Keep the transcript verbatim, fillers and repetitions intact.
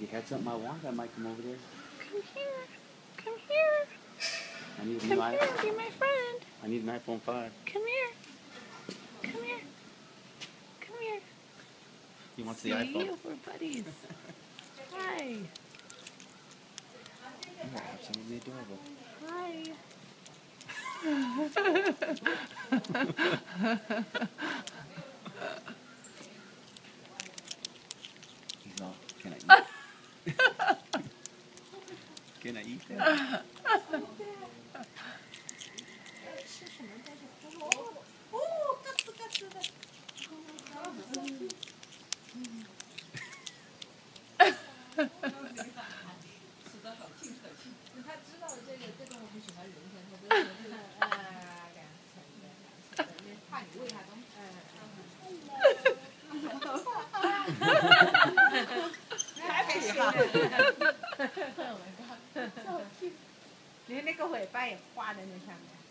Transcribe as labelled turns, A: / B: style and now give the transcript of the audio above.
A: you had something I want, I might come over there.
B: Come here. Come here.
A: I need a
B: Come
A: new
B: here.
A: iPhone.
B: Be my friend.
A: I need an iPhone five.
B: Come here. Come here. Come here.
A: He wants
B: See,
A: the iPhone.
B: we're buddies. Hi.
A: You're absolutely adorable.
B: Hi.
A: He's all, can I eat? Can I eat that?
C: 你那个尾巴也画在那上面。